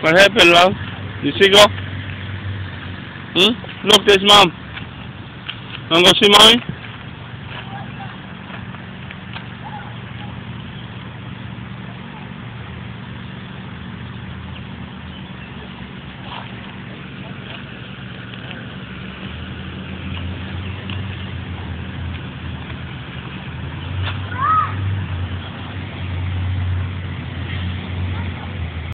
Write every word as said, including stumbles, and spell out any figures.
What happened, love? You see go? Hmm? Look, there's mom. Wanna go see mommy?